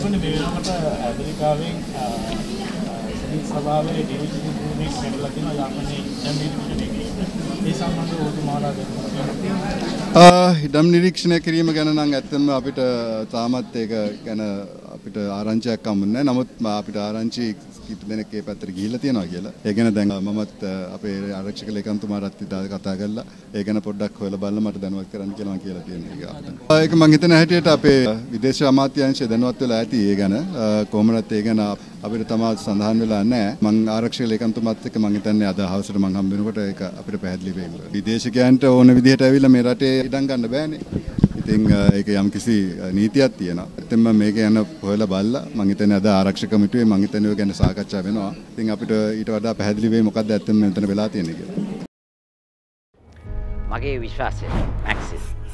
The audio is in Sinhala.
යකුනේ මේ වෙනකොට ඇමරිකාවෙන් සමිති සභාවේ ඩිවිෂන් එකක් කැඩලා තියෙනවා යකුනේ ඉඩම් නිරීක්ෂණය ඒ සම්බන්ධව ඔබතුමාලා දැන් ඉඩම් නිරීක්ෂණය කිරීම ගැන නම් ඇත්තම අපිට තාමත් ඒක ගැන අපිට ආරංචියක් හම්බුනේ නැහැ. නමුත් අපිට ආරංචි කීප දෙනෙක් ඒ පැත්තට ගිහිල්ලා තියෙනවා කියලා. ඒ ගැන දැන් මමත් අපේ ආරක්ෂක ලේකම්තුමාට කතා කරලා ඒ ගැන පොඩ්ඩක් හොයලා බලලා මට දැනුවත් කරන්න කියලා මම කියලා තියෙනවා. ඒක මම හිතන හැටියට අපේ විදේශ අමාත්‍යාංශය දැනුවත් වෙලා ඇති ඒ ගැන. කොහොමවත් ඒ ගැන අපිට තමයි සඳහන් වෙලා නැහැ. මම ආරක්ෂක ලේකම්තුමාත් එක්ක මම හිතන්නේ අද හවසට මම හම්බ වෙනකොට ඒක අපිට පැහැදිලි වෙයි. විදේශිකයන්ට ඕන විදිහට ඇවිල්ලා මේ රටේ ඉඩම් ගන්න බෑනේ. ඉතින් ඒක යම් කිසි නීතියක් තියෙනවා. ඉතින් මම මේක යන හොයලා බලලා මම හිතන්නේ අද ආරක්ෂක කමිටුවේ මම හිතන්නේ ඔය ගැන සාකච්ඡා වෙනවා. ඉතින් අපිට ඊට වඩා පැහැදිලි වෙයි මොකක්ද ඇත්තම මෙතන වෙලා තියෙන්නේ කියලා. මගේ විශ්වාසය මැක්සිස්